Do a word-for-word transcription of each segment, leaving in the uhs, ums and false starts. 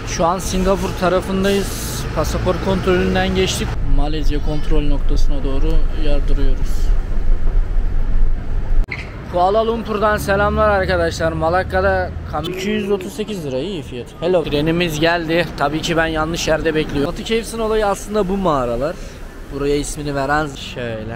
Şu an Singapur tarafındayız. Pasaport kontrolünden geçtik. Malezya kontrol noktasına doğru yardırıyoruz. Kuala Lumpur'dan selamlar arkadaşlar. Malakka'da iki yüz otuz sekiz lira, iyi fiyat. Hello. Trenimiz geldi. Tabii ki ben yanlış yerde bekliyorum. Batı Caves'in olayı aslında bu mağaralar. Buraya ismini veren şöyle.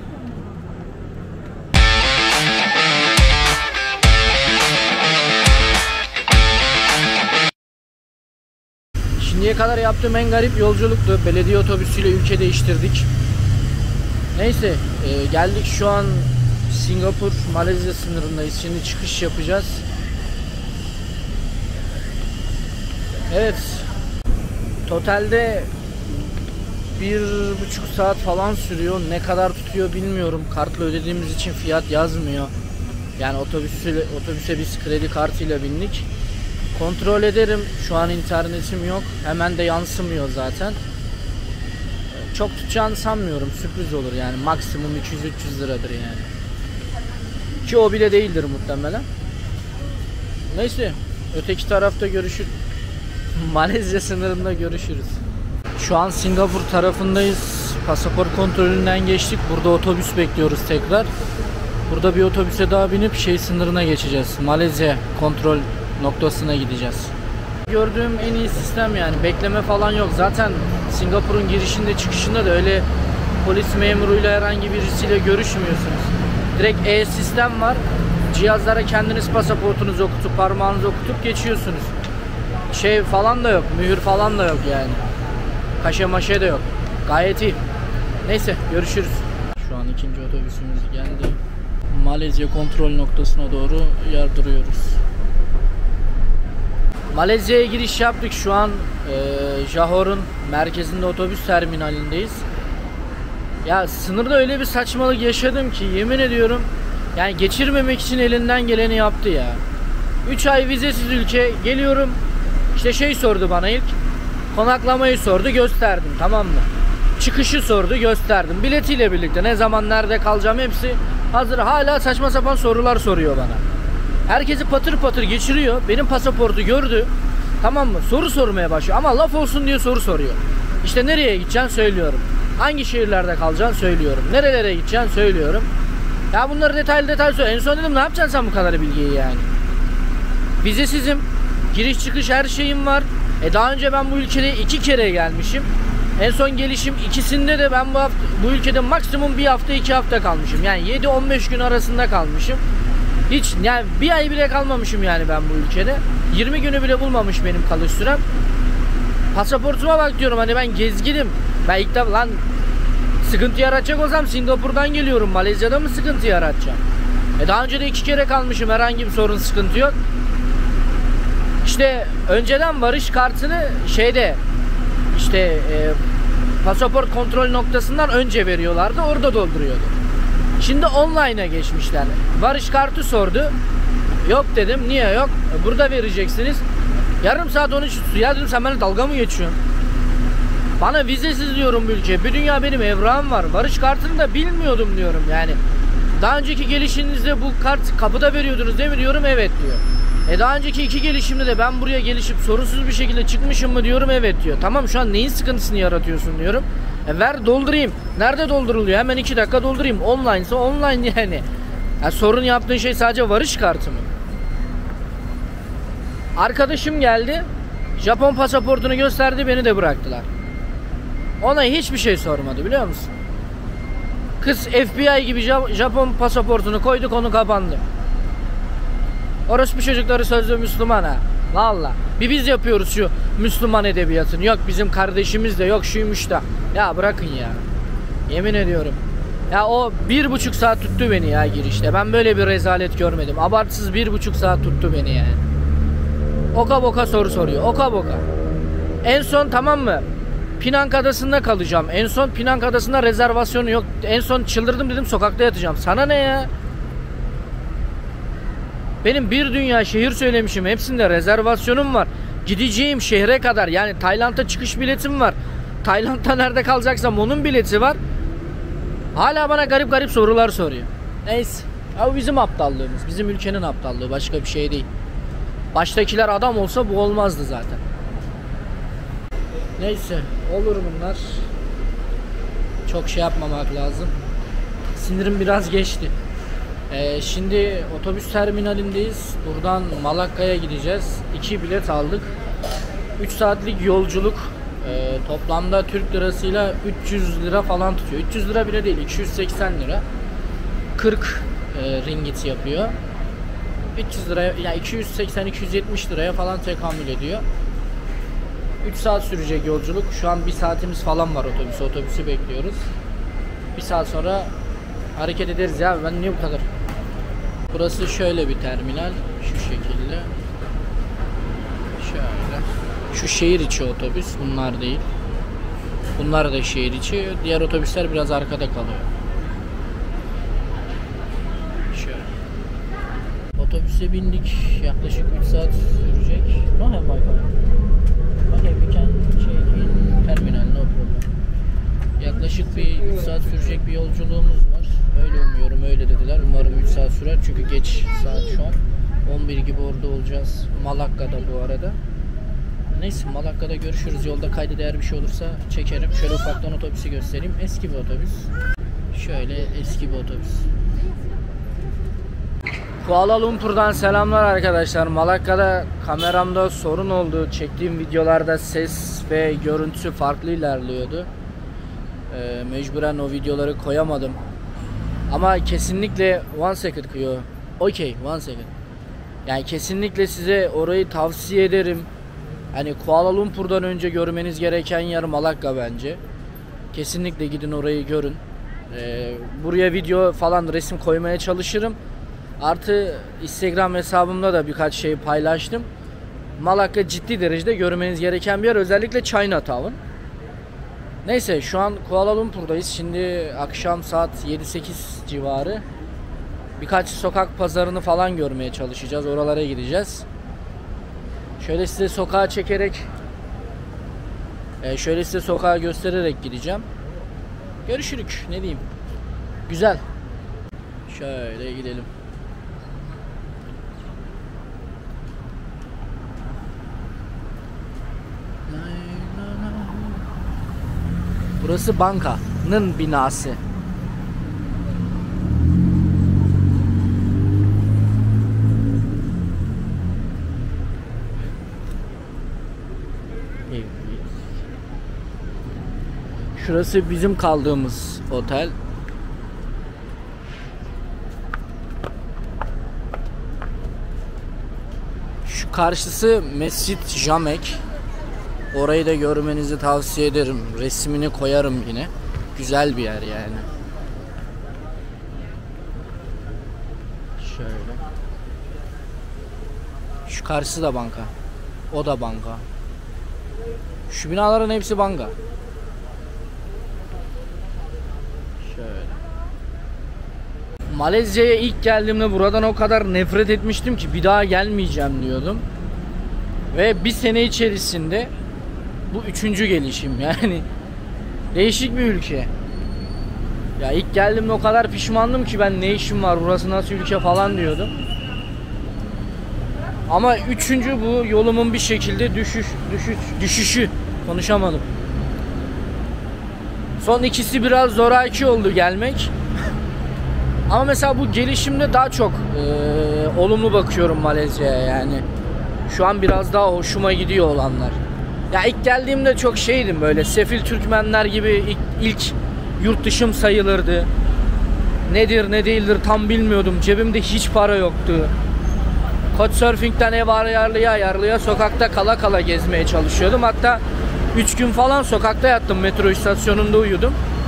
Şimdiye kadar yaptığım en garip yolculuktu. Belediye otobüsüyle ülke değiştirdik. Neyse e, geldik şu an Singapur Malezya sınırındayız. Şimdi çıkış yapacağız. Evet. Totalde bir buçuk saat falan sürüyor. Ne kadar tutuyor bilmiyorum. Kartla ödediğimiz için fiyat yazmıyor. Yani otobüsü, otobüse biz kredi kartıyla bindik. Kontrol ederim. Şu an internetim yok. Hemen de yansımıyor zaten. Çok tutacağını sanmıyorum. Sürpriz olur yani. Maksimum iki yüz üç yüz liradır yani. Ki o bile değildir muhtemelen. Neyse. Öteki tarafta görüşürüz. Malezya sınırında görüşürüz. Şu an Singapur tarafındayız. Pasaport kontrolünden geçtik. Burada otobüs bekliyoruz tekrar. Burada bir otobüse daha binip şey sınırına geçeceğiz. Malezya kontrol noktasına gideceğiz. Gördüğüm en iyi sistem yani. Bekleme falan yok. Zaten Singapur'un girişinde çıkışında da öyle polis memuruyla herhangi birisiyle görüşmüyorsunuz. Direkt e-sistem var. Cihazlara kendiniz pasaportunuzu okutup parmağınızı okutup geçiyorsunuz. Şey falan da yok. Mühür falan da yok yani. Kaşe maşe de yok. Gayet iyi. Neyse görüşürüz. Şu an ikinci otobüsümüz geldi. Malezya kontrol noktasına doğru yardırıyoruz. Malezya'ya giriş yaptık. Şu an e, Johor'un merkezinde otobüs terminalindeyiz. Ya sınırda öyle bir saçmalık yaşadım ki yemin ediyorum yani geçirmemek için elinden geleni yaptı ya. üç ay vizesiz ülke geliyorum. İşte şey sordu bana ilk. Konaklamayı sordu, gösterdim, tamam mı? Çıkışı sordu, gösterdim. Biletiyle birlikte ne zaman nerede kalacağım hepsi hazır. Hala saçma sapan sorular soruyor bana. Herkesi patır patır geçiriyor. Benim pasaportu gördü. Tamam mı? Soru sormaya başlıyor. Ama laf olsun diye soru soruyor. İşte nereye gideceksin söylüyorum. Hangi şehirlerde kalacaksın söylüyorum. Nerelere gideceksin söylüyorum. Ya bunları detaylı detaylı söyle. En son dedim ne yapacaksın sen bu kadar bilgiyi yani. Vizesizim. Giriş çıkış her şeyim var. E daha önce ben bu ülkede iki kere gelmişim. En son gelişim ikisinde de ben bu hafta, bu ülkede maksimum bir hafta iki hafta kalmışım. Yani yedi on beş gün arasında kalmışım. Hiç yani bir ay bile kalmamışım yani ben bu ülkede. yirmi günü bile bulmamış benim kalış sürem. Pasaportuma bak diyorum hani ben gezginim. Ben ilk defa lan sıkıntı yaratacak olsam Singapur'dan geliyorum. Malezya'da mı sıkıntı yaratacağım? E daha önce de iki kere kalmışım. Herhangi bir sorun sıkıntı yok. İşte önceden varış kartını şeyde işte e, pasaport kontrol noktasından önce veriyorlardı. Orada dolduruyordu. Şimdi online'a geçmişler. Varış kartı sordu. Yok dedim. Niye yok? E, burada vereceksiniz. Yarım saat onu ya dedim sen benimle dalga mı geçiyorsun? Bana vizesiz diyorum bu ülke. Bir dünya benim evrağım var. Varış kartını da bilmiyordum diyorum yani. Daha önceki gelişinizde bu kart kapıda veriyordunuz değil mi diyorum. Evet diyor. E daha önceki iki gelişimde de ben buraya gelişip sorunsuz bir şekilde çıkmışım mı diyorum. Evet diyor. Tamam şu an neyin sıkıntısını yaratıyorsun diyorum. E ver doldurayım. Nerede dolduruluyor? Hemen iki dakika doldurayım. Online ise online yani. Ya sorun yaptığın şey sadece varış kartı mı? Arkadaşım geldi. Japon pasaportunu gösterdi, beni de bıraktılar. Ona hiçbir şey sormadı biliyor musun? Kız F B I gibi Japon pasaportunu koydu, konu kapandı. Orospu çocukları sözlü Müslüman ha. Valla. Bir biz yapıyoruz şu Müslüman edebiyatını. Yok bizim kardeşimiz de yok şuymuş da. Ya bırakın ya. Yemin ediyorum. Ya o bir buçuk saat tuttu beni ya girişte. Ben böyle bir rezalet görmedim. Abartsız bir buçuk saat tuttu beni yani. Oka boka soru soruyor. Oka boka. En son tamam mı? Pinang Adası'nda kalacağım. En son Pinang Adası'nda rezervasyonu yok. En son çıldırdım dedim sokakta yatacağım. Sana ne ya? Benim bir dünya şehir söylemişim. Hepsinde rezervasyonum var. Gideceğim şehre kadar. Yani Tayland'a çıkış biletim var. Tayland'da nerede kalacaksam onun bileti var. Hala bana garip garip sorular soruyor. Neyse. Ya bizim aptallığımız. Bizim ülkenin aptallığı. Başka bir şey değil. Baştakiler adam olsa bu olmazdı zaten. Neyse, olur bunlar. Çok şey yapmamak lazım. Sinirim biraz geçti. Ee, şimdi otobüs terminalindeyiz. Buradan Malakka'ya gideceğiz. İki bilet aldık. üç saatlik yolculuk. Ee, toplamda Türk lirasıyla üç yüz lira falan tutuyor. üç yüz lira bile değil, iki yüz seksen lira. kırk e, ringgit yapıyor. üç yüz liraya, yani iki yüz seksen iki yüz yetmiş liraya falan tekamül ediyor. üç saat sürecek yolculuk. Şu an bir saatimiz falan var otobüse. Otobüsü bekliyoruz. Bir saat sonra hareket ederiz ya. Ben niye bu kadar? Burası şöyle bir terminal. Şu şekilde. Şöyle. Şu şehir içi otobüs. Bunlar değil. Bunlar da şehir içi. Diğer otobüsler biraz arkada kalıyor. Şöyle. Otobüse bindik. Yaklaşık üç saat sürecek. No have Wi-Fi. Okay, we can check in terminal, no problem. Yaklaşık bir üç saat sürecek bir yolculuğumuz var. Öyle umuyorum, öyle dediler. Umarım üç saat sürer çünkü geç saat şu an. on bir gibi orada olacağız. Malakka'da bu arada. Neyse, Malakka'da görüşürüz. Yolda kayda değer bir şey olursa çekerim. Şöyle ufaktan otobüsü göstereyim. Eski bir otobüs. Şöyle eski bir otobüs. Kuala Lumpur'dan selamlar arkadaşlar. Malakka'da kameramda sorun oldu. Çektiğim videolarda ses ve görüntüsü farklı ilerliyordu. Ee, mecburen o videoları koyamadım. Ama kesinlikle one second kıyor. Okay, one second. Yani kesinlikle size orayı tavsiye ederim. Hani Kuala Lumpur'dan önce görmeniz gereken yer Malakka bence. Kesinlikle gidin orayı görün. Ee, buraya video falan resim koymaya çalışırım. Artı Instagram hesabımda da birkaç şey paylaştım. Malakka ciddi derecede görmeniz gereken bir yer. Özellikle Chinatown. Neyse, şu an Kuala Lumpur'dayız. Şimdi akşam saat yedi sekiz civarı. Birkaç sokak pazarını falan görmeye çalışacağız. Oralara gideceğiz. Şöyle size sokağa çekerek Şöyle size sokağı göstererek gideceğim. Görüşürük. Ne diyeyim. Güzel. Şöyle gidelim. Burası bankanın binası. Evet. Şurası bizim kaldığımız otel. Şu karşısı Mescid Jamek. Orayı da görmenizi tavsiye ederim. Resmini koyarım yine. Güzel bir yer yani. Şöyle. Şu karşısı da banka. O da banka. Şu binaların hepsi banka. Şöyle. Malezya'ya ilk geldiğimde buradan o kadar nefret etmiştim ki bir daha gelmeyeceğim diyordum. Ve bir sene içerisinde bu üçüncü gelişim yani. Değişik bir ülke. Ya ilk geldiğimde o kadar pişmandım ki ben ne işim var burası nasıl ülke falan diyordum. Ama üçüncü bu yolumun bir şekilde düşüş, düşüş, düşüşü konuşamadım. Son ikisi biraz zoraki oldu gelmek. Ama mesela bu gelişimde daha çok e, olumlu bakıyorum Malezya'ya yani. Şu an biraz daha hoşuma gidiyor olanlar. Ya ilk geldiğimde çok şeydim, böyle sefil Türkmenler gibi ilk, ilk yurt dışım sayılırdı. Nedir ne değildir tam bilmiyordum. Cebimde hiç para yoktu. Couchsurfing'den ev ayarlıya ayarlıya sokakta kala kala gezmeye çalışıyordum. Hatta üç gün falan sokakta yattım, metro istasyonunda uyudum.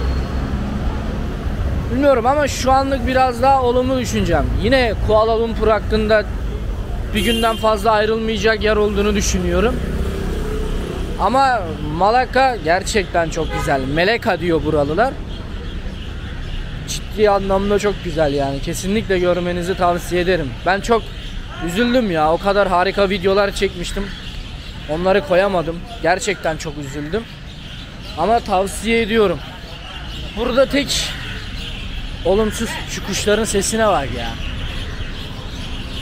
Bilmiyorum ama şu anlık biraz daha olumlu düşüneceğim. Yine Kuala Lumpur hakkında bir günden fazla ayrılmayacak yer olduğunu düşünüyorum. Ama Malakka gerçekten çok güzel. Melaka diyor buralılar. Ciddi anlamda çok güzel yani. Kesinlikle görmenizi tavsiye ederim. Ben çok üzüldüm ya. O kadar harika videolar çekmiştim. Onları koyamadım. Gerçekten çok üzüldüm. Ama tavsiye ediyorum. Burada tek olumsuz şu kuşların sesine bak ya.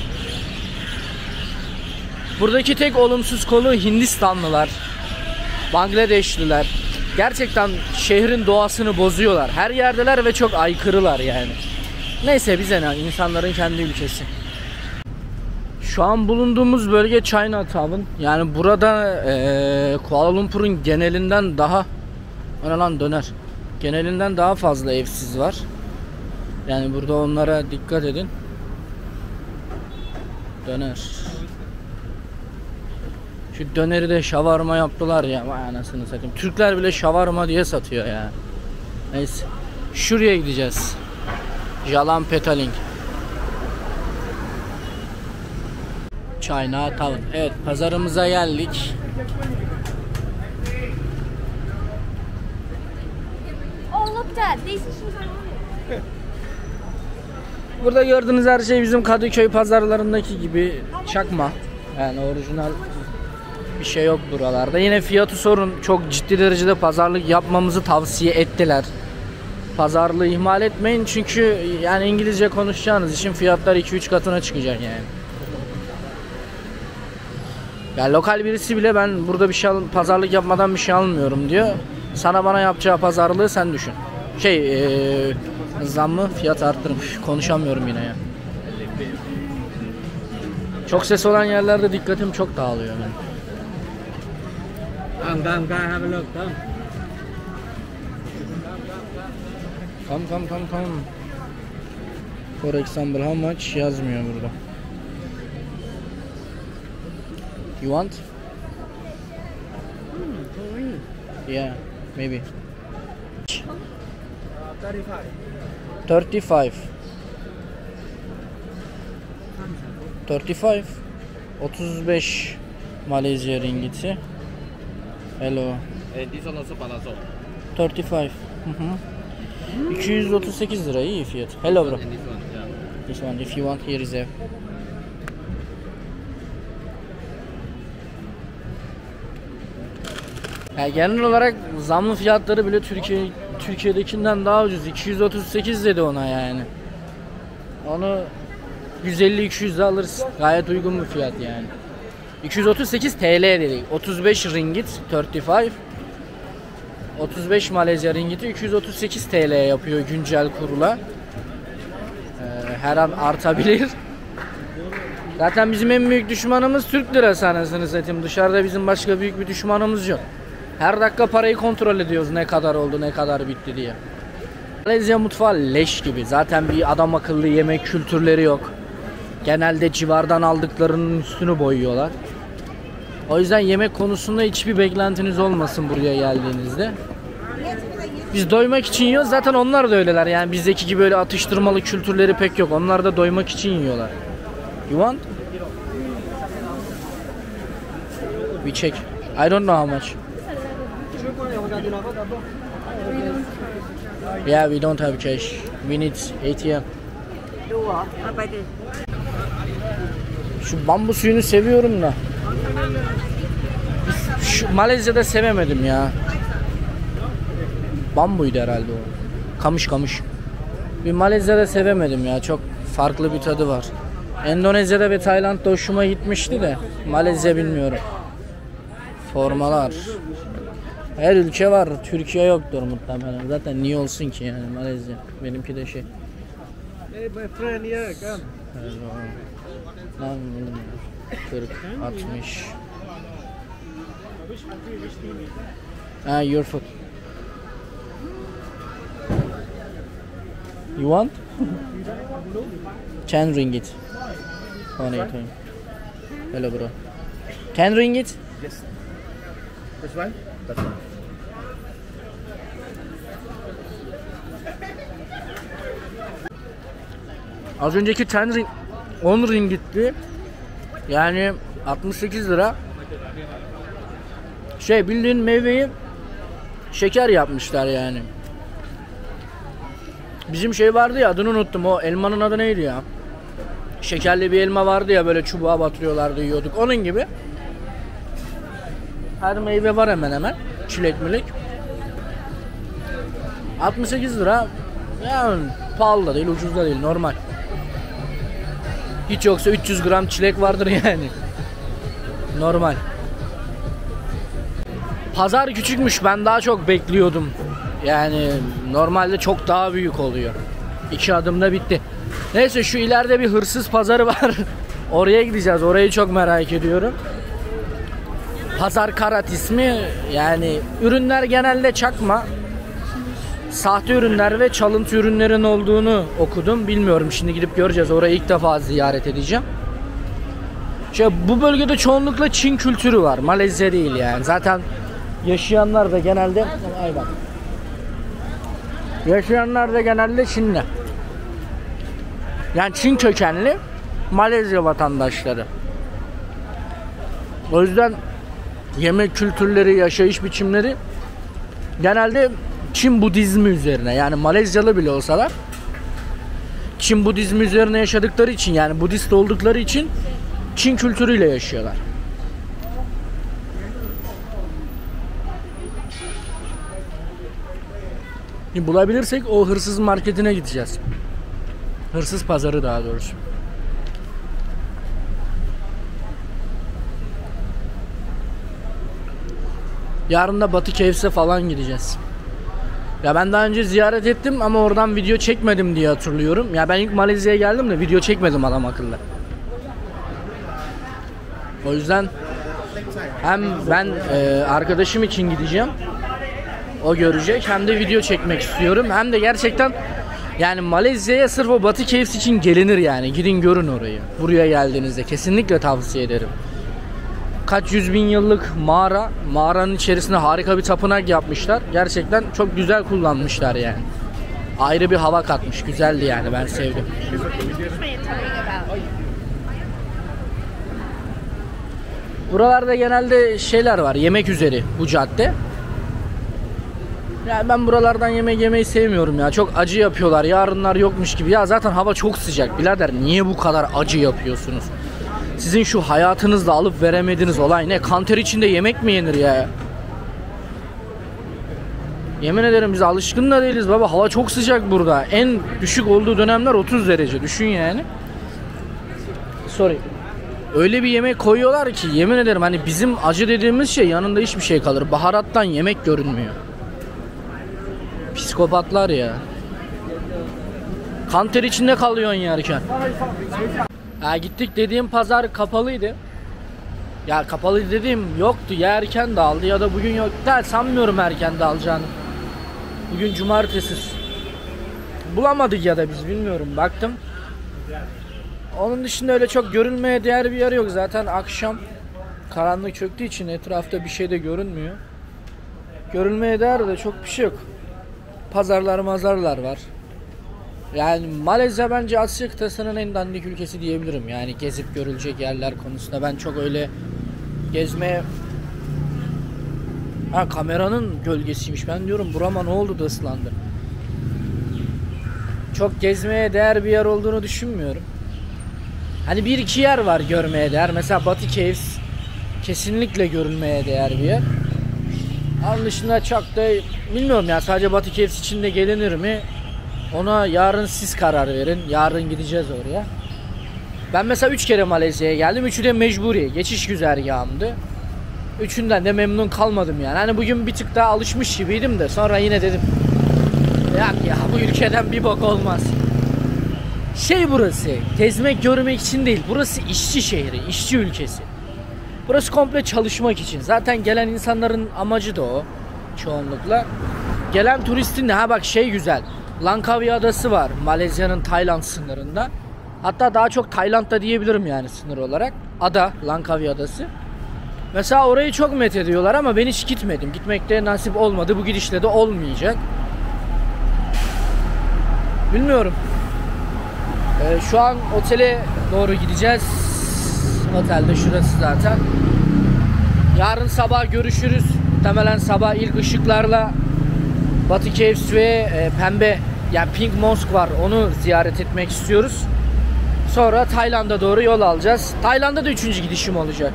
Buradaki tek olumsuz konu Hindistanlılar. Bangladeşliler. Gerçekten şehrin doğasını bozuyorlar. Her yerdeler ve çok aykırılar yani. Neyse bize ne, insanların kendi ülkesi. Şu an bulunduğumuz bölge Chinatown. Yani burada ee, Kuala Lumpur'un genelinden daha, ona lan döner. Genelinden daha fazla evsiz var. Yani burada onlara dikkat edin. Döner. Şu döneri de şavarma yaptılar ya. Vay anasını satayım. Türkler bile şavarma diye satıyor ya. Neyse. Şuraya gideceğiz. Jalan Petaling. Chinatown. Evet, pazarımıza geldik. Oh, look at this. Burada gördüğünüz her şey bizim Kadıköy pazarlarındaki gibi çakma. Yani orijinal bir şey yok buralarda. Yine fiyatı sorun. Çok ciddi derecede pazarlık yapmamızı tavsiye ettiler. Pazarlığı ihmal etmeyin çünkü yani İngilizce konuşacağınız için fiyatlar iki üç katına çıkacak yani. Ya lokal birisi bile ben burada bir şey al, pazarlık yapmadan bir şey almıyorum diyor. Sana bana yapacağı pazarlığı sen düşün. Şey ee, zammı fiyat arttırmış. Konuşamıyorum yine ya. Çok ses olan yerlerde dikkatim çok dağılıyor benim. Come come come come. For example how much yazmıyor burada. You want? Yeah, maybe. thirty-five. thirty-five. otuz beş Malezya ringgiti. Hello. thirty-five. Hı hı. iki yüz otuz sekiz lira iyi fiyat. Hello bro. This one if you want here is a. Yani genel olarak zamlı fiyatları bile Türkiye Türkiye'dekinden daha ucuz. iki yüz otuz sekiz dedi ona yani. Onu yüz elli iki yüz alırız. Gayet uygun bir fiyat yani. iki yüz otuz sekiz T L dedik. otuz beş ringgit, otuz beş. otuz beş Malezya ringgiti iki yüz otuz sekiz T L yapıyor güncel kurula. Ee, her an artabilir. Zaten bizim en büyük düşmanımız Türk lirası anasını satayım. Dışarıda bizim başka büyük bir düşmanımız yok. Her dakika parayı kontrol ediyoruz ne kadar oldu ne kadar bitti diye. Malezya mutfağı leş gibi. Zaten bir adam akıllı yemek kültürleri yok. Genelde civardan aldıklarının üstünü boyuyorlar. O yüzden yemek konusunda hiçbir beklentiniz olmasın buraya geldiğinizde. Biz doymak için yiyoruz. Zaten onlar da öyleler. Yani bizdeki gibi böyle atıştırmalı kültürleri pek yok. Onlar da doymak için yiyorlar. You want? We check. I don't know how much. Yeah, we don't have cash. We need A T M. Şu bambu suyunu seviyorum da. Şu Malezya'da sevemedim ya. Bambuydu herhalde o. Kamış kamış. Bir Malezya'da sevemedim ya. Çok farklı bir tadı var. Endonezya'da ve Tayland'da hoşuma gitmişti de Malezya bilmiyorum. Formalar. Her ülke var. Türkiye yoktur muhtemelen. Zaten niye olsun ki yani Malezya. Benimki de şey. Hey my friend here, come. kırk, altmış. Ah, your food. You want? ten ringgit. On eight. Hello bro. ten ringgit? Yes. This one? That one. Az önceki ten ring on ringitti. Yani altmış sekiz lira. Şey bildiğin meyveyi şeker yapmışlar yani. Bizim şey vardı ya, adını unuttum, o elmanın adı neydi ya? Şekerli bir elma vardı ya, böyle çubuğa batırıyorlardı, yiyorduk. Onun gibi. Her meyve var hemen hemen. Çilek milek. altmış sekiz lira. Yani pahalı da değil, ucuz da değil, normal. Hiç yoksa üç yüz gram çilek vardır yani. Normal. Pazar küçükmüş, ben daha çok bekliyordum. Yani normalde çok daha büyük oluyor. İki adımda bitti. Neyse, şu ileride bir hırsız pazarı var. Oraya gideceğiz. Orayı çok merak ediyorum. Pazar Karat ismi. Yani ürünler genelde çakma, sahte ürünler ve çalıntı ürünlerin olduğunu okudum. Bilmiyorum, şimdi gidip göreceğiz. Orayı ilk defa ziyaret edeceğim. İşte bu bölgede çoğunlukla Çin kültürü var. Malezya değil yani. Zaten yaşayanlar da genelde ay bak. Yaşayanlar da genelde Çinli. Yani Çin kökenli Malezya vatandaşları. O yüzden yemek kültürleri, yaşayış biçimleri genelde Çin Budizmi üzerine. Yani Malezyalı bile olsalar Çin Budizmi üzerine yaşadıkları için, yani Budist oldukları için Çin kültürüyle yaşıyorlar. Bulabilirsek o hırsız marketine gideceğiz. Hırsız pazarı daha doğrusu. Yarın da Batı Caves'e falan gideceğiz. Ya ben daha önce ziyaret ettim ama oradan video çekmedim diye hatırlıyorum. Ya ben ilk Malezya'ya geldim de video çekmedim adam akıllı. O yüzden hem ben e, arkadaşım için gideceğim, o görecek, hem de video çekmek istiyorum. Hem de gerçekten yani Malezya'ya sırf o Batı Caves için gelinir yani. Gidin görün orayı. Buraya geldiğinizde kesinlikle tavsiye ederim. Kaç yüz bin yıllık mağara. Mağaranın içerisinde harika bir tapınak yapmışlar. Gerçekten çok güzel kullanmışlar yani. Ayrı bir hava katmış. Güzeldi yani, ben sevdim. Buralarda genelde şeyler var. Yemek üzeri bu cadde. Yani ben buralardan yemek yemeyi sevmiyorum ya. Çok acı yapıyorlar. Yarınlar yokmuş gibi. Ya zaten hava çok sıcak. Birader niye bu kadar acı yapıyorsunuz? Sizin şu hayatınızda alıp veremediğiniz olay ne? Kanter içinde yemek mi yenir ya? Yemin ederim biz alışkın da değiliz baba. Hava çok sıcak burada. En düşük olduğu dönemler otuz derece. Düşün yani. Sorry. Öyle bir yemek koyuyorlar ki yemin ederim, hani bizim acı dediğimiz şey yanında hiçbir şey kalır. Baharattan yemek görünmüyor. Psikopatlar ya. Kanter içinde kalıyorsun yerken. Ha, gittik, dediğim pazar kapalıydı. Ya kapalıydı dediğim yoktu. Ya erken dağıldı ya da bugün yok. Der, sanmıyorum erken dağılacağını. Bugün cumartesi. Bulamadık ya da biz, bilmiyorum, baktım. Onun dışında öyle çok görünmeye değer bir yer yok. Zaten akşam karanlık çöktüğü için etrafta bir şey de görünmüyor. Görülmeye değer de çok bir şey yok. Pazarlar mazarlar var. Yani Malezya bence Asya kıtasının en dandik ülkesi diyebilirim. Yani gezip görülecek yerler konusunda ben çok öyle gezmeye... Ha, kameranın gölgesiymiş. Ben diyorum burama ne oldu da ıslandı. Çok gezmeye değer bir yer olduğunu düşünmüyorum. Hani bir iki yer var görmeye değer. Mesela Batı Caves kesinlikle görülmeye değer bir yer. Onun dışında çok da bilmiyorum ya, sadece Batı Caves için de gelinir mi? Ona yarın siz karar verin. Yarın gideceğiz oraya. Ben mesela üç kere Malezya'ya geldim. Üçü de mecburi. Geçiş güzergahımdı. Üçünden de memnun kalmadım yani. Hani bugün bir tık daha alışmış gibiydim de sonra yine dedim ya, ya bu ülkeden bir bok olmaz. Şey, burası gezmek görmek için değil. Burası işçi şehri, işçi ülkesi. Burası komple çalışmak için. Zaten gelen insanların amacı da o çoğunlukla. Gelen turistin de ha bak şey güzel. Langkawi Adası var Malezya'nın Tayland sınırında. Hatta daha çok Tayland'da diyebilirim yani sınır olarak. Ada, Langkawi Adası. Mesela orayı çok met ediyorlar ama ben hiç gitmedim. Gitmekte nasip olmadı. Bu gidişle de olmayacak. Bilmiyorum. Ee, şu an otele doğru gideceğiz. Otelde şurası zaten. Yarın sabah görüşürüz. Muhtemelen sabah ilk ışıklarla Batı Caves ve e, pembe yani Pink Mosque var. Onu ziyaret etmek istiyoruz. Sonra Tayland'a doğru yol alacağız. Tayland'da da üçüncü gidişim olacak.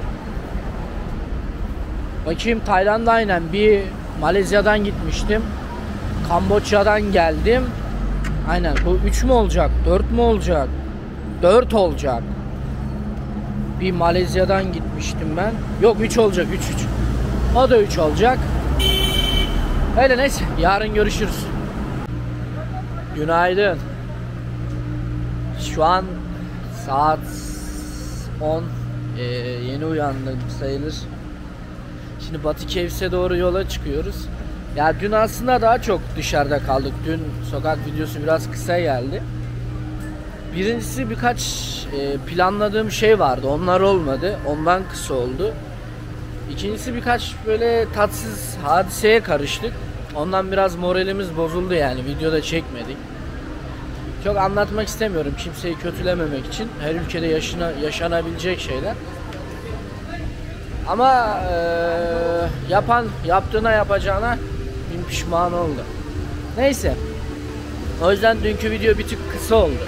Bakayım, Tayland'da aynen bir Malezya'dan gitmiştim. Kamboçya'dan geldim. Aynen bu üç mü olacak? dört mü olacak? dört olacak. Bir Malezya'dan gitmiştim ben. Yok üç olacak. üç üç. O da üç olacak. Öyle, neyse. Yarın görüşürüz. Günaydın. Şu an saat on. Ee, yeni uyandım sayılır. Şimdi Batı Kevs'e doğru yola çıkıyoruz. Ya dün aslında daha çok dışarıda kaldık. Dün sokak videosu biraz kısa geldi. Birincisi birkaç e, planladığım şey vardı. Onlar olmadı. Ondan kısa oldu. İkincisi birkaç böyle tatsız hadiseye karıştık. Ondan biraz moralimiz bozuldu yani. Videoda çekmedik. Çok anlatmak istemiyorum kimseyi kötülememek için. Her ülkede yaşına, yaşanabilecek şeyler. Ama e, yapan yaptığına yapacağına bin pişman oldu. Neyse. O yüzden dünkü video bir tık kısa oldu.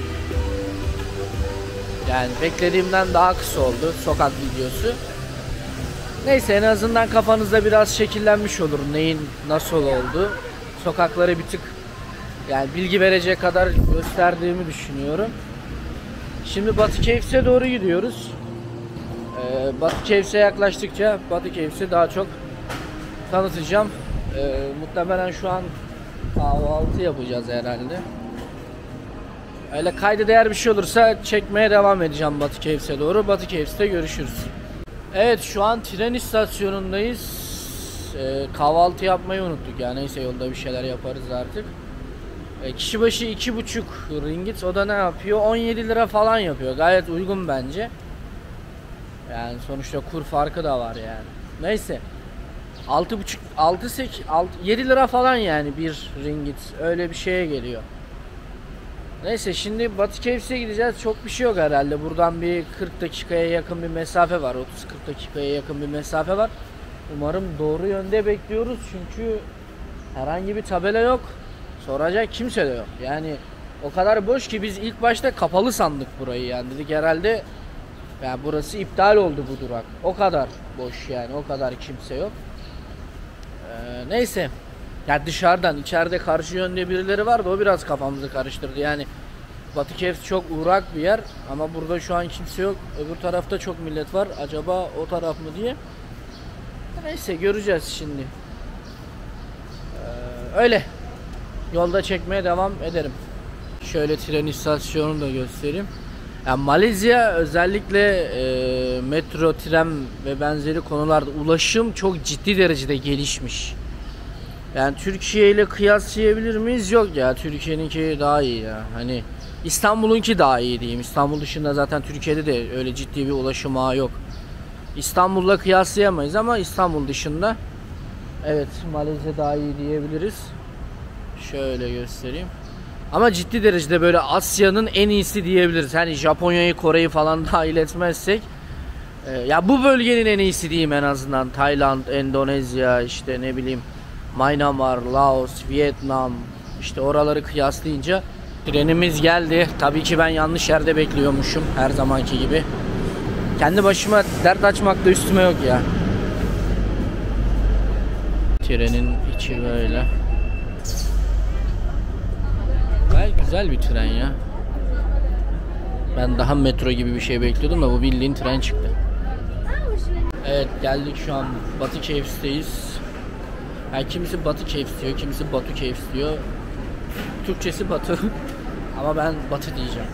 Yani beklediğimden daha kısa oldu sokak videosu. Neyse, en azından kafanızda biraz şekillenmiş olur neyin nasıl oldu. Sokakları bir tık yani bilgi verecek kadar gösterdiğimi düşünüyorum. Şimdi Batı Kevs'e doğru gidiyoruz. Ee, Batı Kevs'e yaklaştıkça Batı Kevs'i daha çok tanıtacağım. Ee, muhtemelen şu an kahvaltı yapacağız herhalde. Öyle kayda değer bir şey olursa çekmeye devam edeceğim Batı Kevs'e doğru. Batı Kevs'te görüşürüz. Evet, şu an tren istasyonundayız. Ee, kahvaltı yapmayı unuttuk ya. Neyse, yolda bir şeyler yaparız artık. Ee, kişi başı iki buçuk ringgit. O da ne yapıyor? on yedi lira falan yapıyor. Gayet uygun bence. Yani sonuçta kur farkı da var yani. Neyse. altı buçuk, altı, sekiz, yedi lira falan yani bir ringgit. Öyle bir şeye geliyor. Neyse, şimdi Batı Kevs'e gideceğiz. Çok bir şey yok herhalde. Buradan bir kırk dakikaya yakın bir mesafe var. otuz kırk dakikaya yakın bir mesafe var. Umarım doğru yönde bekliyoruz. Çünkü herhangi bir tabela yok. Soracak kimse de yok. Yani o kadar boş ki biz ilk başta kapalı sandık burayı yani. Dedik herhalde yani burası iptal oldu bu durak. O kadar boş yani. O kadar kimse yok. Ee, neyse. Ya dışarıdan, içeride karşı yönde birileri vardı, o biraz kafamızı karıştırdı. Yani Batı Kevs çok uğrak bir yer ama burada şu an kimse yok. Öbür tarafta çok millet var. Acaba o taraf mı diye. Neyse, göreceğiz şimdi. Ee, öyle. Yolda çekmeye devam ederim. Şöyle tren istasyonunu da göstereyim. Yani Malezya özellikle e, metro, tren ve benzeri konularda ulaşım çok ciddi derecede gelişmiş. Yani Türkiye ile kıyaslayabilir miyiz? Yok ya, Türkiye'ninki daha iyi ya. Hani İstanbul'unki daha iyi diyeyim. İstanbul dışında zaten Türkiye'de de öyle ciddi bir ulaşım ağı yok. İstanbul'la kıyaslayamayız ama İstanbul dışında evet, Malezya daha iyi diyebiliriz. Şöyle göstereyim. Ama ciddi derecede böyle Asya'nın en iyisi diyebiliriz. Hani Japonya'yı, Kore'yi falan dahil etmezsek. Ee, ya bu bölgenin en iyisi diyeyim en azından. Tayland, Endonezya, işte ne bileyim Myanmar, Laos, Vietnam, işte oraları kıyaslayınca. Trenimiz geldi. Tabii ki ben yanlış yerde bekliyormuşum her zamanki gibi. Kendi başıma dert açmak da üstüme yok ya. Trenin içi böyle. Gayet güzel bir tren ya. Ben daha metro gibi bir şey bekliyordum da bu bildiğin tren çıktı. Evet, geldik şu an Batı Kevs'teyiz. Yani kimisi Batı Kevs diyor, kimisi Batu Kevs diyor. Türkçesi Batı ama ben Batı diyeceğim.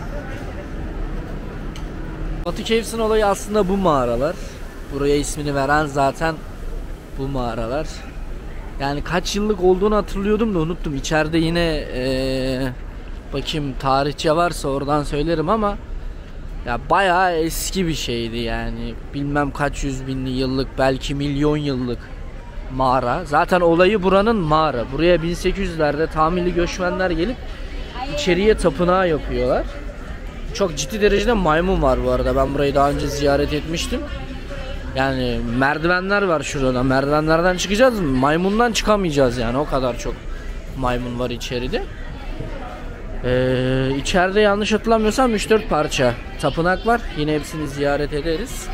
Batı Kevs'in olayı aslında bu mağaralar. Buraya ismini veren zaten bu mağaralar. Yani kaç yıllık olduğunu hatırlıyordum da unuttum. İçeride yine ee, bakayım tarihçe varsa oradan söylerim ama ya bayağı eski bir şeydi yani. Bilmem kaç yüz binli yıllık, belki milyon yıllık mağara. Zaten olayı buranın mağara. Buraya bin sekiz yüzlerde Tamilli göçmenler gelip içeriye tapınağı yapıyorlar. Çok ciddi derecede maymun var bu arada. Ben burayı daha önce ziyaret etmiştim. Yani merdivenler var şurada. Merdivenlerden çıkacağız. Maymundan çıkamayacağız yani. O kadar çok maymun var içeride. Ee, içeride yanlış hatırlamıyorsam üç dört parça tapınak var. Yine hepsini ziyaret ederiz.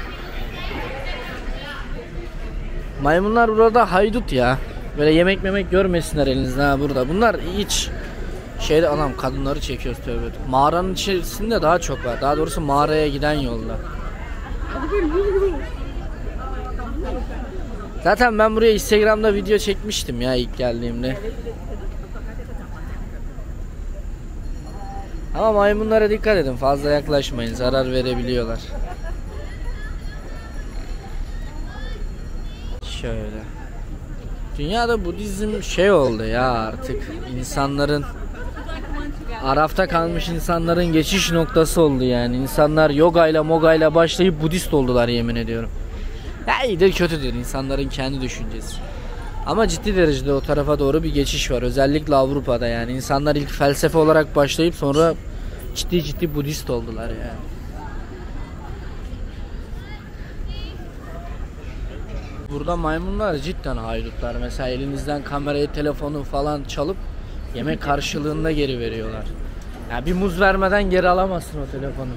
Maymunlar burada haydut ya. Böyle yemek memek görmesinler elinizde ha burada. Bunlar hiç şeyde, anam kadınları çekiyoruz tövbe. Mağaranın içerisinde daha çok var. Daha doğrusu mağaraya giden yolda. Zaten ben buraya Instagram'da video çekmiştim ya ilk geldiğimde. Ama maymunlara dikkat edin, fazla yaklaşmayın, zarar verebiliyorlar. Şöyle. Dünyada Budizm şey oldu ya artık, insanların Arafta kalmış insanların geçiş noktası oldu yani. İnsanlar yogayla mogayla başlayıp Budist oldular, yemin ediyorum. Ya iyidir kötüdür, insanların kendi düşüncesi. Ama ciddi derecede o tarafa doğru bir geçiş var. Özellikle Avrupa'da yani. İnsanlar ilk felsefe olarak başlayıp sonra ciddi ciddi Budist oldular yani. Burada maymunlar cidden haydutlar. Mesela elinizden kamerayı, telefonu falan çalıp yemek karşılığında geri veriyorlar. Yani bir muz vermeden geri alamazsın o telefonu.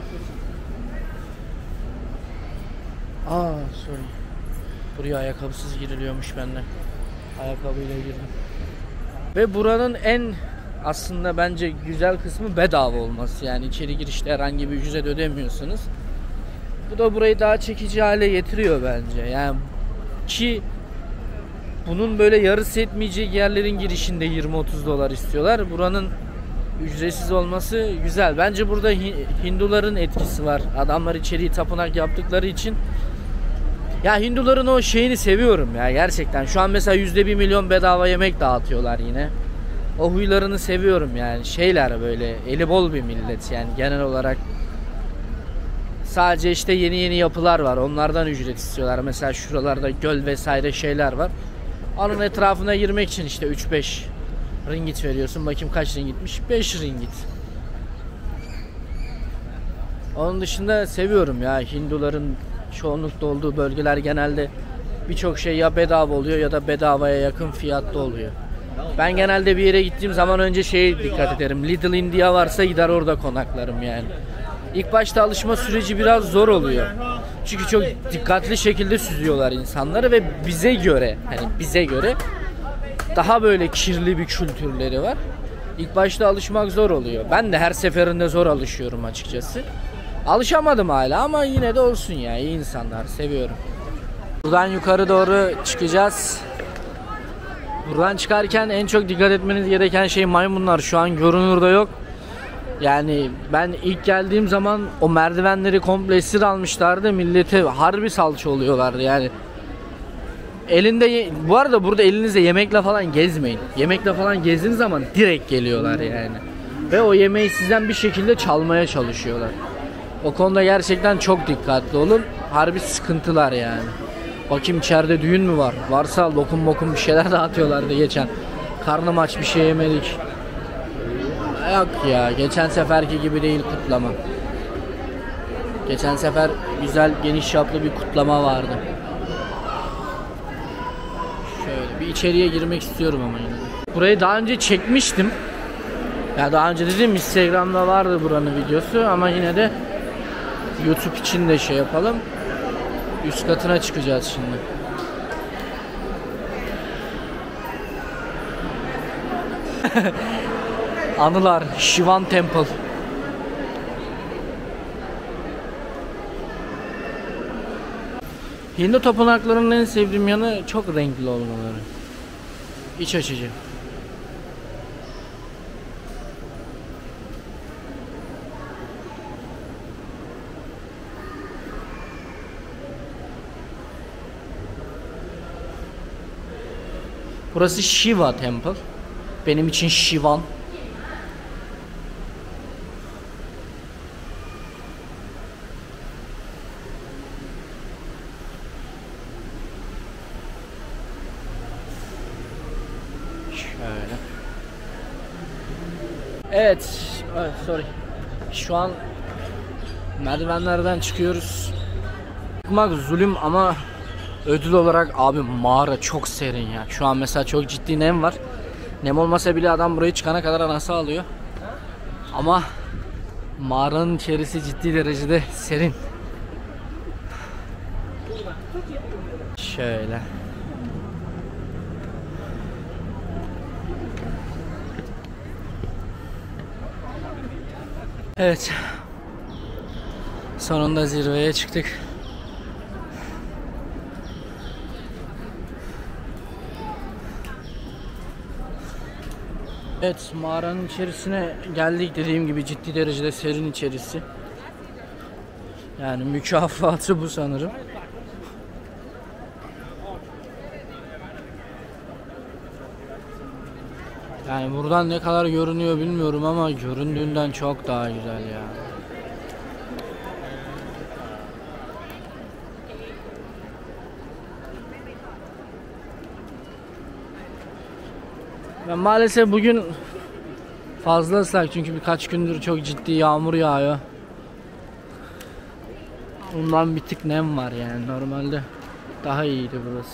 Aa, sorry. Buraya ayakkabısız giriliyormuş benden. Ayakkabıyla girdim. Ve buranın en aslında bence güzel kısmı bedava olması. Yani içeri girişte herhangi bir ücret ödemiyorsunuz. Bu da burayı daha çekici hale getiriyor bence. Yani ki bunun böyle yarısı etmeyecek yerlerin girişinde yirmi otuz dolar istiyorlar. Buranın ücretsiz olması güzel. Bence burada Hinduların etkisi var. Adamlar içeriği tapınak yaptıkları için. Ya Hinduların o şeyini seviyorum ya gerçekten. Şu an mesela yüzde bir milyon bedava yemek dağıtıyorlar yine. O huylarını seviyorum yani. Şeyler böyle eli bol bir millet yani genel olarak. Sadece işte yeni yeni yapılar var. Onlardan ücret istiyorlar. Mesela şuralarda göl vesaire şeyler var. Onun etrafına girmek için işte üç beş ringgit veriyorsun. Bakayım kaç ringgitmiş? beş ringgit. Onun dışında seviyorum ya. Hinduların çoğunlukta olduğu bölgeler genelde birçok şey ya bedava oluyor ya da bedavaya yakın fiyatta oluyor. Ben genelde bir yere gittiğim zaman önce şeye dikkat ederim. Little India varsa gider orada konaklarım yani. İlk başta alışma süreci biraz zor oluyor. Çünkü çok dikkatli şekilde süzüyorlar insanları ve bize göre, hani bize göre daha böyle kirli bir kültürleri var. İlk başta alışmak zor oluyor. Ben de her seferinde zor alışıyorum açıkçası. Alışamadım hala ama yine de olsun ya. İyi insanlar, seviyorum. Buradan yukarı doğru çıkacağız. Buradan çıkarken en çok dikkat etmeniz gereken şey maymunlar. Şu an görünürde yok. Yani ben ilk geldiğim zaman o merdivenleri komple esir almışlardı. Millete harbi salça oluyorlardı yani. Elinde, bu arada burada elinizde yemekle falan gezmeyin. Yemekle falan gezdiğiniz zaman direkt geliyorlar yani. Ve o yemeği sizden bir şekilde çalmaya çalışıyorlar. O konuda gerçekten çok dikkatli olun. Harbi sıkıntılar yani. Bakayım içeride düğün mü var? Varsa lokum mokum bir şeyler dağıtıyorlardı geçen. Karnım aç, bir şey yemedik. Yok ya, geçen seferki gibi değil kutlama. Geçen sefer güzel geniş çaplı bir kutlama vardı. Şöyle bir içeriye girmek istiyorum ama yine. Burayı daha önce çekmiştim. Ya daha önce dedim, Instagram'da vardı buranın videosu ama yine de YouTube için de şey yapalım. Üst katına çıkacağız şimdi. Anılar, Shivan Temple. Hindu tapınaklarının en sevdiğim yanı çok renkli olmaları. İç açıcı. Burası Shiva Temple. Benim için Shivan. Şöyle. Evet. Evet, sorry. Şu an merdivenlerden çıkıyoruz. Çıkmak zulüm ama ödül olarak abi mağara çok serin ya. Şu an mesela çok ciddi nem var. Nem olmasa bile adam burayı çıkana kadar anası alıyor. Ama mağaranın içerisi ciddi derecede serin. Şöyle. Evet. Sonunda zirveye çıktık. Evet, mağaranın içerisine geldik. Dediğim gibi ciddi derecede serin içerisi. Yani mükafatı bu sanırım. Yani buradan ne kadar görünüyor bilmiyorum ama göründüğünden çok daha güzel ya. Ben maalesef bugün fazla ıslak çünkü birkaç gündür çok ciddi yağmur yağıyor. Ondan bir tık nem var yani, normalde daha iyiydi burası.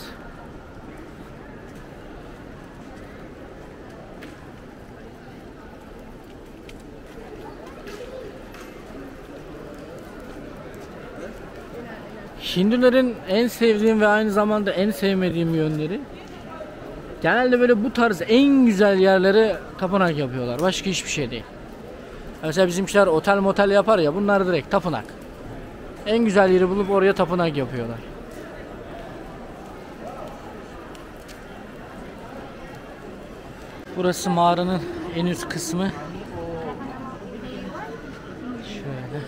Hindulerin en sevdiğim ve aynı zamanda en sevmediğim yönleri, genelde böyle bu tarz en güzel yerlere tapınak yapıyorlar. Başka hiçbir şey değil. Mesela bizimkiler otel motel yapar ya, bunlar direkt tapınak. En güzel yeri bulup oraya tapınak yapıyorlar. Burası mağaranın en üst kısmı. Şöyle.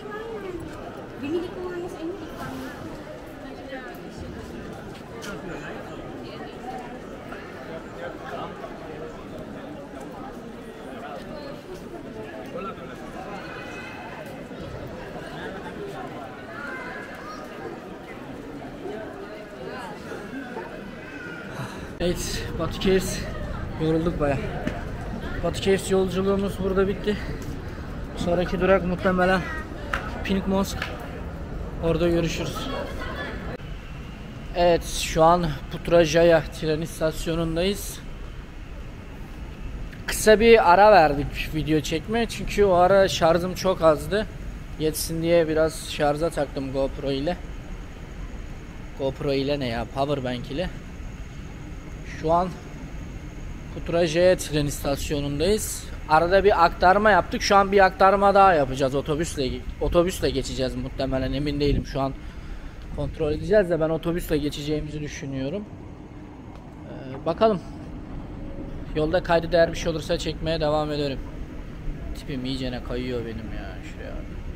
Evet, Batu Caves, yorulduk baya. Batu Caves yolculuğumuz burada bitti. Sonraki durak muhtemelen Pink Mosque. Orada görüşürüz. Evet, şu an Putrajaya tren istasyonundayız. Kısa bir ara verdik video çekme çünkü o ara şarjım çok azdı. Yetsin diye biraz şarja taktım GoPro ile. GoPro ile ne ya? Powerbank ile. Şu an Putrajaya tren istasyonundayız. Arada bir aktarma yaptık. Şu an bir aktarma daha yapacağız. Otobüsle otobüsle geçeceğiz muhtemelen. Emin değilim. Şu an kontrol edeceğiz de ben otobüsle geçeceğimizi düşünüyorum. Ee, bakalım. Yolda kaydı değer bir şey olursa çekmeye devam ederim. Tipim iyicene kayıyor benim ya. Şuraya.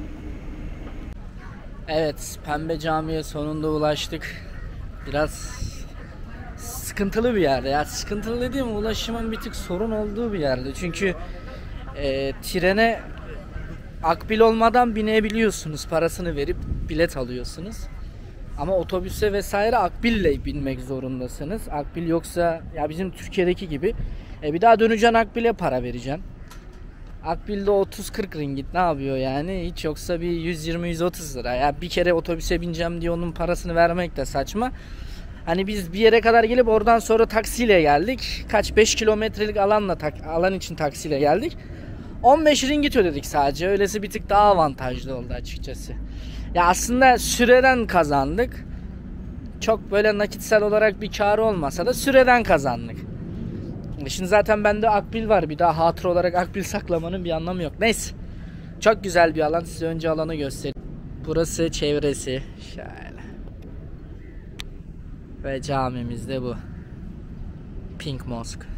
Evet, Pembe Cami'ye sonunda ulaştık. Biraz sıkıntılı bir yerde ya. Sıkıntılı dediğim, ulaşımın bir tık sorun olduğu bir yerde. Çünkü e, trene akbil olmadan binebiliyorsunuz. Parasını verip bilet alıyorsunuz. Ama otobüse vesaire akbille binmek zorundasınız. Akbil yoksa ya bizim Türkiye'deki gibi e, bir daha döneceksin, akbile para vereceksin. Akbilde otuz kırk ringgit ne yapıyor yani? Hiç yoksa bir yüz yirmi yüz otuz lira. Ya bir kere otobüse bineceğim diye onun parasını vermek de saçma. Hani biz bir yere kadar gelip oradan sonra taksiyle geldik. Kaç beş kilometrelik alanla alan için taksiyle geldik. on beş ringgit ödedik sadece. Öylesi bir tık daha avantajlı oldu açıkçası. Ya aslında süreden kazandık. Çok böyle nakitsel olarak bir karı olmasa da süreden kazandık. Şimdi zaten bende akbil var. Bir daha hatıra olarak akbil saklamanın bir anlamı yok. Neyse. Çok güzel bir alan. Size önce alanı göstereyim. Burası çevresi. Şöyle. Ve camimiz de bu. Pink Mosque.